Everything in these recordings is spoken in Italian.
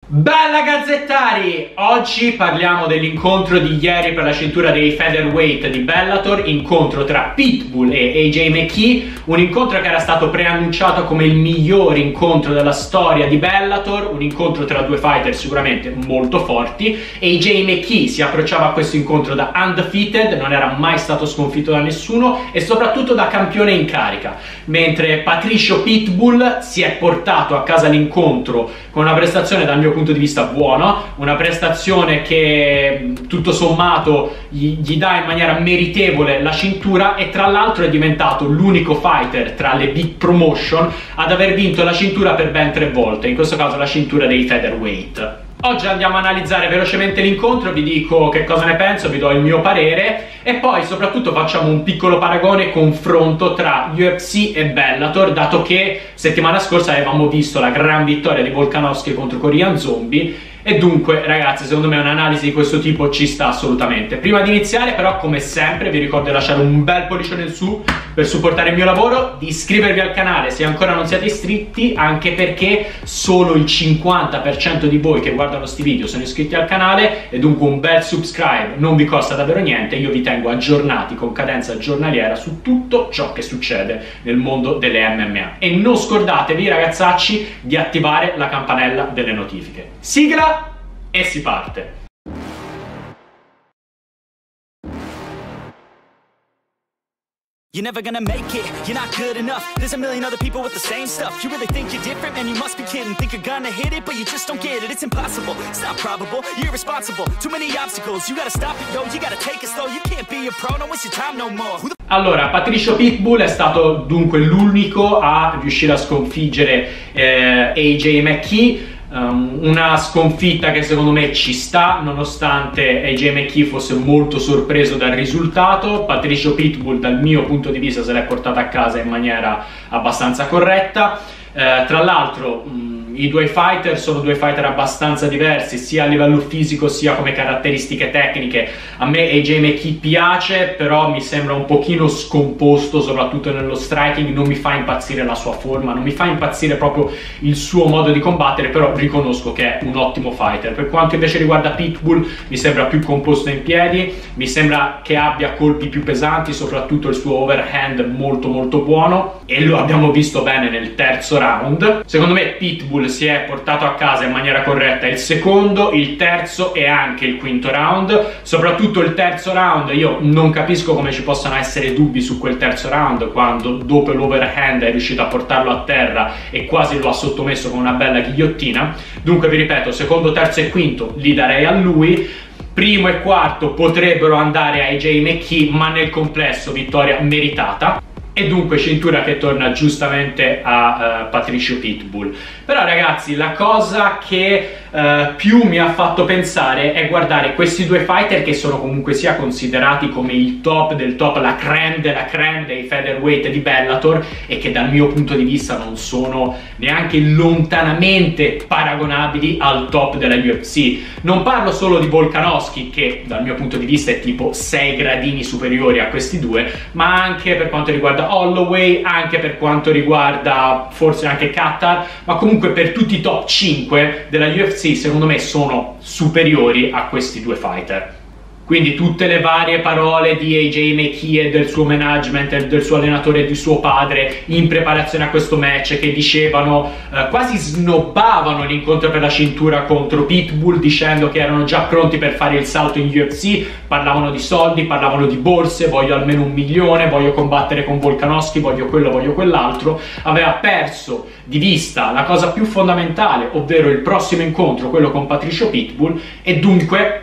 Bella gazzettari! Oggi parliamo dell'incontro di ieri per la cintura dei featherweight di Bellator, incontro tra Pitbull e AJ McKee, un incontro che era stato preannunciato come il miglior incontro della storia di Bellator, un incontro tra due fighter sicuramente molto forti. AJ McKee si approcciava a questo incontro da undefeated, non era mai stato sconfitto da nessuno e soprattutto da campione in carica, mentre Patricio Pitbull si è portato a casa l'incontro con una prestazione dal mio punto di vista buona, una prestazione che tutto sommato gli dà in maniera meritevole la cintura e tra l'altro è diventato l'unico fighter tra le big promotion ad aver vinto la cintura per ben 3 volte, in questo caso la cintura dei featherweight. Oggi andiamo a analizzare velocemente l'incontro, vi dico che cosa ne penso, vi do il mio parere e poi soprattutto facciamo un piccolo paragone e confronto tra UFC e Bellator, dato che settimana scorsa avevamo visto la gran vittoria di Volkanovski contro Korean Zombie e dunque ragazzi secondo me un'analisi di questo tipo ci sta assolutamente. Prima di iniziare però come sempre vi ricordo di lasciare un bel pollicione in su per supportare il mio lavoro, di iscrivervi al canale se ancora non siete iscritti, anche perché solo il 50% di voi che guardano questi video sono iscritti al canale e dunque un bel subscribe non vi costa davvero niente, io vi tengo aggiornati con cadenza giornaliera su tutto ciò che succede nel mondo delle MMA e non scordatevi ragazzacci di attivare la campanella delle notifiche. Sigla e si parte! You're never gonna make it, you're not good enough. There's a million other people with the same stuff. You really think you're different, man, you must be kidding. Think you're gonna hit it, but you just don't get it. It's impossible, it's not probable, you're irresponsible. Too many obstacles, you gotta stop it, yo. You gotta take it slow, you can't be a pro, don't waste your time no more. Allora, Patricio Pitbull è stato dunque l'unico a riuscire a sconfiggere AJ McKee. Una sconfitta che secondo me ci sta, nonostante AJ McKee fosse molto sorpreso dal risultato. Patricio Pitbull dal mio punto di vista se l'è portata a casa in maniera abbastanza corretta. Tra l'altro i due fighter sono due fighter abbastanza diversi sia a livello fisico sia come caratteristiche tecniche. A me AJ McKee piace, però mi sembra un pochino scomposto soprattutto nello striking, non mi fa impazzire la sua forma, non mi fa impazzire proprio il suo modo di combattere, però riconosco che è un ottimo fighter. Per quanto invece riguarda Pitbull mi sembra più composto in piedi, mi sembra che abbia colpi più pesanti, soprattutto il suo overhand molto buono e lo abbiamo visto bene nel terzo round. Secondo me Pitbull si è portato a casa in maniera corretta il secondo, il terzo e anche il quinto round. Soprattutto il terzo round, io non capisco come ci possano essere dubbi su quel terzo round, quando dopo l'overhand è riuscito a portarlo a terra e quasi lo ha sottomesso con una bella ghigliottina. Dunque vi ripeto, secondo, terzo e quinto li darei a lui. Primo e quarto potrebbero andare a AJ McKee, ma nel complesso vittoria meritata. E dunque cintura che torna giustamente a Patricio Pitbull. Però ragazzi la cosa che più mi ha fatto pensare è guardare questi due fighter che sono comunque sia considerati come il top del top, la crème della crème dei featherweight di Bellator e che dal mio punto di vista non sono neanche lontanamente paragonabili al top della UFC. Non parlo solo di Volkanovski che dal mio punto di vista è tipo 6 gradini superiori a questi due, ma anche per quanto riguarda Holloway, anche per quanto riguarda forse anche Kattar, ma comunque per tutti i top 5 della UFC secondo me sono superiori a questi due fighter. Quindi tutte le varie parole di AJ McKee e del suo management e del suo allenatore e di suo padre in preparazione a questo match che dicevano, quasi snobbavano l'incontro per la cintura contro Pitbull dicendo che erano già pronti per fare il salto in UFC, parlavano di soldi, parlavano di borse, voglio almeno 1 milione, voglio combattere con Volkanovski, voglio quello, voglio quell'altro. Aveva perso di vista la cosa più fondamentale, ovvero il prossimo incontro, quello con Patricio Pitbull, e dunque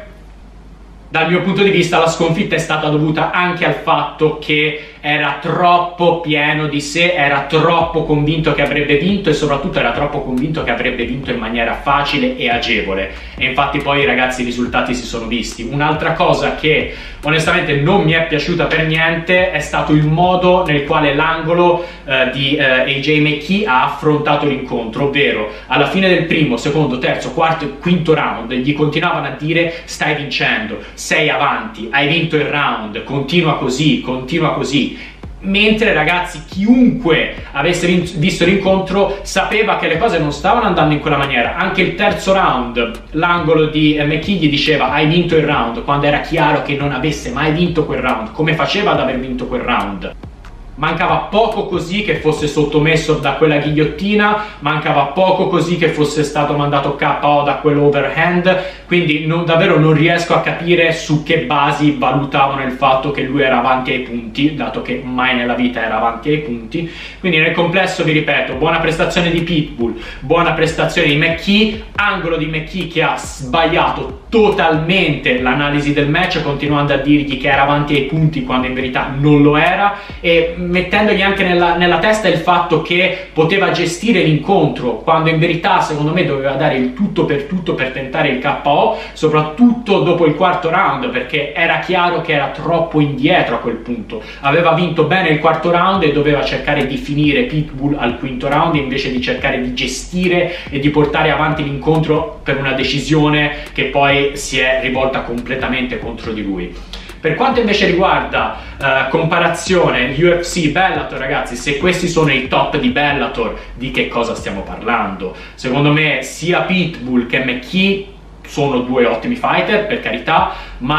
dal mio punto di vista la sconfitta è stata dovuta anche al fatto che era troppo pieno di sé, era troppo convinto che avrebbe vinto e soprattutto era troppo convinto che avrebbe vinto in maniera facile e agevole, e infatti poi ragazzi i risultati si sono visti. Un'altra cosa che onestamente non mi è piaciuta per niente è stato il modo nel quale l'angolo di AJ McKee ha affrontato l'incontro, ovvero alla fine del primo, secondo, terzo, quarto e quinto round gli continuavano a dire stai vincendo, sei avanti, hai vinto il round, continua così, continua così. mentre ragazzi chiunque avesse visto l'incontro sapeva che le cose non stavano andando in quella maniera. Anche il terzo round, l'angolo di McKee gli diceva hai vinto il round, quando era chiaro che non avesse mai vinto quel round. Come faceva ad aver vinto quel round? Mancava poco così che fosse sottomesso da quella ghigliottina, mancava poco così che fosse stato mandato KO da quell'overhand, quindi davvero non riesco a capire su che basi valutavano il fatto che lui era avanti ai punti, dato che mai nella vita era avanti ai punti. Quindi nel complesso vi ripeto, buona prestazione di Pitbull, buona prestazione di McKee, angolo di McKee che ha sbagliato totalmente l'analisi del match, continuando a dirgli che era avanti ai punti quando in verità non lo era, e mettendogli anche nella testa il fatto che poteva gestire l'incontro, quando in verità secondo me doveva dare il tutto per tentare il KO, soprattutto dopo il quarto round, perché era chiaro che era troppo indietro a quel punto. Aveva vinto bene il quarto round e doveva cercare di finire Pitbull al quinto round invece di cercare di gestire e di portare avanti l'incontro per una decisione che poi si è rivolta completamente contro di lui. Per quanto invece riguarda comparazione UFC Bellator, ragazzi, se questi sono i top di Bellator, di che cosa stiamo parlando? Secondo me sia Pitbull che McKee sono due ottimi fighter, per carità,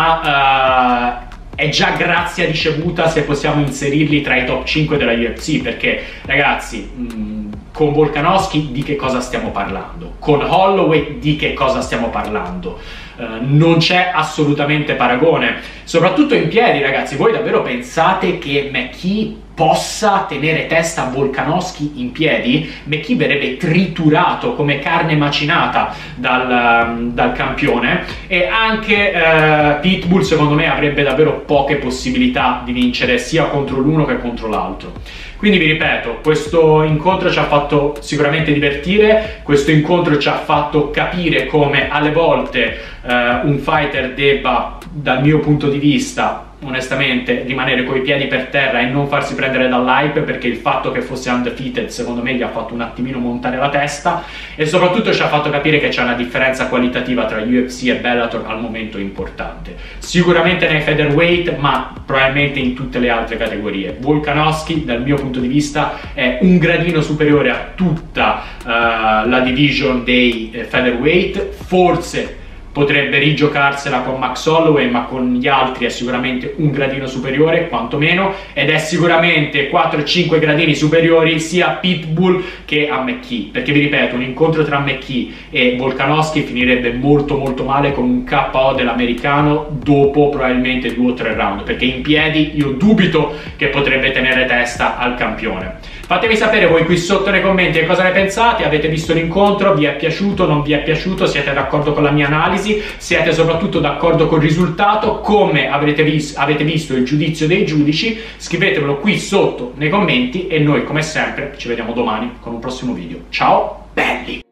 ma è già grazia ricevuta se possiamo inserirli tra i top 5 della UFC, perché ragazzi, con Volkanovski di che cosa stiamo parlando? Con Holloway di che cosa stiamo parlando? Non c'è assolutamente paragone, soprattutto in piedi, ragazzi. Voi davvero pensate che McKee possa tenere testa a Volkanovski in piedi? McKee verrebbe triturato come carne macinata dal campione, e anche Pitbull secondo me avrebbe davvero poche possibilità di vincere sia contro l'uno che contro l'altro. Quindi vi ripeto, questo incontro ci ha fatto sicuramente divertire, questo incontro ci ha fatto capire come alle volte un fighter debba, dal mio punto di vista, onestamente rimanere coi piedi per terra e non farsi prendere dall'hype, perché il fatto che fosse undefeated secondo me gli ha fatto un attimino montare la testa, e soprattutto ci ha fatto capire che c'è una differenza qualitativa tra UFC e Bellator al momento importante, sicuramente nei featherweight, ma probabilmente in tutte le altre categorie. Volkanovski dal mio punto di vista è un gradino superiore a tutta la division dei featherweight, forse potrebbe rigiocarsela con Max Holloway, ma con gli altri è sicuramente un gradino superiore, quantomeno, ed è sicuramente 4-5 gradini superiori sia a Pitbull che a McKee, perché vi ripeto, un incontro tra McKee e Volkanovski finirebbe molto male con un KO dell'americano dopo probabilmente 2 o 3 round, perché in piedi io dubito che potrebbe tenere testa al campione. Fatemi sapere voi qui sotto nei commenti che cosa ne pensate. Avete visto l'incontro? Vi è piaciuto? Non vi è piaciuto? Siete d'accordo con la mia analisi? Siete soprattutto d'accordo col risultato? Come avete visto il giudizio dei giudici? Scrivetemelo qui sotto nei commenti, e noi come sempre ci vediamo domani con un prossimo video. Ciao belli!